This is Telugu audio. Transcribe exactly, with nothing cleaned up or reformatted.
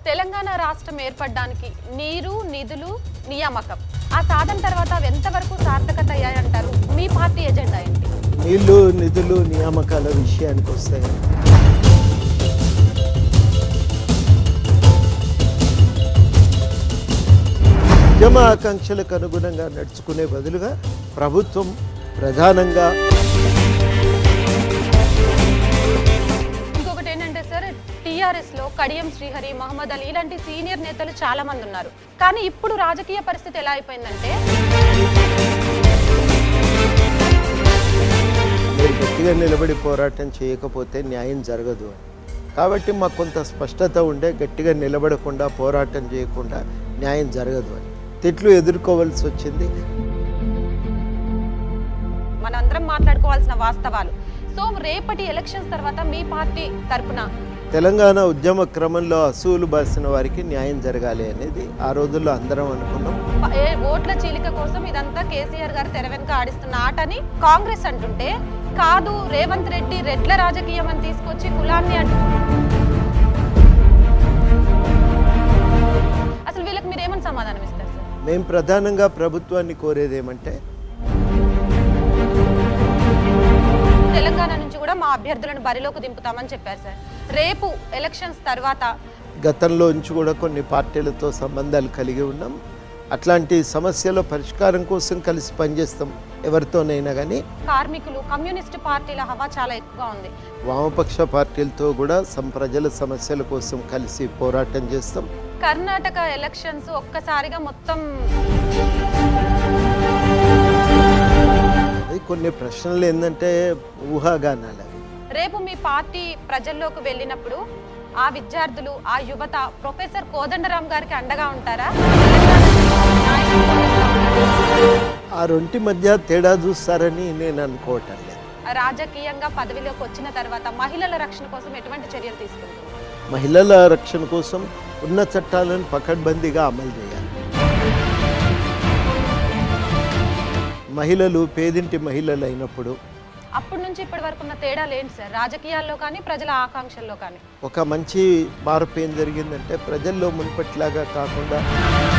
తెలంగాణ రాష్ట్రం ఏర్పడడానికి నీరు నిధులు నియామకం ఆ సాధన తర్వాత ఎంతవరకు సార్థకత అయ్యాయంటారు? మీ పార్టీ ఎజెండా ఏంటి? నీళ్లు నిధులు నియామకాల విషయానికి వస్తే ఉద్యమ ఆకాంక్షలకు అనుగుణంగా నడుచుకునే బదులుగా ప్రభుత్వం ప్రధానంగా ఇంకొకటి ఏంటంటే సార్, టీఆర్ఎస్ లో కడియం శ్రీహరి, మహమ్మద్ అలీ ఇలాంటి సీనియర్ నేతలు చాలా మంది ఉన్నారు. కానీ ఇప్పుడు రాజకీయ పరిస్థితి ఎలా అయిపోయిందంటే మీరు గట్టిగా నిలబడి పోరాటం చేయకపోతే న్యాయం జరగదు అని. కాబట్టి మాకు కొంత స్పష్టత ఉండే గట్టిగా నిలబడకుండా పోరాటం చేయకుండా న్యాయం జరగదు అని తిట్లు ఎదుర్కోవాల్సి వచ్చింది. మనందరం మాట్లాడుకోవాల్సిన వాస్తవాలు. సో రేపటి ఎలక్షన్స్ తర్వాత మీ పార్టీ తరపున తెలంగాణ ఉద్యమ క్రమంలో అసూలు బాసిన వారికి న్యాయం జరగాలి అనేది ఆ రోజుల్లో అందరం అనుకున్నాం. ఓట్ల చీలిక కోసం ఇదంతా కేసీఆర్ గారు తెర వెనుక ఆడిస్తున్న ఆట అని కాంగ్రెస్ అంటుంటే, కాదు రేవంత్ రెడ్డి రెడ్ల రాజకీయం అని తీసుకొచ్చి కులాన్ని అంటు అసలు వీళ్ళకి మీరు ఏమని సమాధానం ఇస్తారు సార్? మేము ప్రధానంగా ప్రభుత్వాన్ని కోరేది ఏమంటే, తెలంగాణ నుంచి కూడా మా అభ్యర్థులను బరిలోకి దింపుతామని చెప్పారు సార్. రేపు ఎలక్షన్స్ తర్వాత గతంలో నుంచి కూడా కొన్ని పార్టీలతో సంబంధాలు కలిగి ఉన్నాం. అట్లాంటి సమస్యల పరిష్కారం కోసం కలిసి పనిచేస్తాం ఎవరితోనైనా. కానీ కార్మికులు కమ్యూనిస్టు పార్టీల హవా చాలా ఎక్కువగా ఉంది. వామపక్ష పార్టీలతో కూడా some ప్రజల సమస్యల కోసం కలిసి పోరాటం చేస్తాం. కర్ణాటక ఎలక్షన్స్ ఒక్కసారిగా మొత్తం కొన్ని ప్రశ్నలు ఏంటంటే ఊహాగానాలు. రేపు మీ పార్టీ ప్రజల్లోకి వెళ్ళినప్పుడు ఆ విద్యార్థులు, ఆ యువత ప్రొఫెసర్ కోదండరాం గారికి అండగా ఉంటారా? ఆ రెంటి మధ్య తేడా చూస్తారని నేను అనుకోవటం లేదు. రాజకీయంగా పదవిలోకి వచ్చిన తర్వాత మహిళల రక్షణ కోసం ఎటువంటి చర్యలు తీసుకుంటారు? మహిళల రక్షణ కోసం ఉన్న చట్టాలను పకడ్బందీగా అమలు చేయాలి. మహిళలు పేదింటి మహిళలు అయినప్పుడు అప్పటి నుంచి ఇప్పటి వరకు ఉన్న తేడాలు ఏంటి సార్? రాజకీయాల్లో కానీ ప్రజల ఆకాంక్షల్లో కానీ ఒక మంచి మార్పు ఏం జరిగిందంటే, ప్రజల్లో మునుపటిలాగా కాకుండా